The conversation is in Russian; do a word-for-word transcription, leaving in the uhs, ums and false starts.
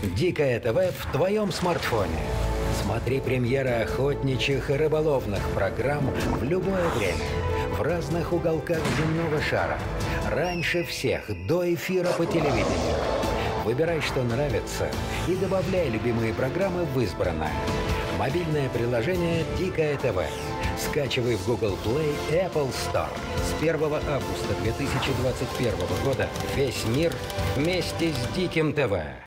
ДИКОЕ ТВ в твоем смартфоне. Смотри премьеры охотничьих и рыболовных программ в любое время, в разных уголках земного шара, раньше всех, до эфира по телевидению. Выбирай, что нравится, и добавляй любимые программы в избранное. Мобильное приложение ДИКОЕ ТВ. Скачивай в Google Play и Apple Store. С первого августа две тысячи двадцать первого года весь мир вместе с Диким ТВ.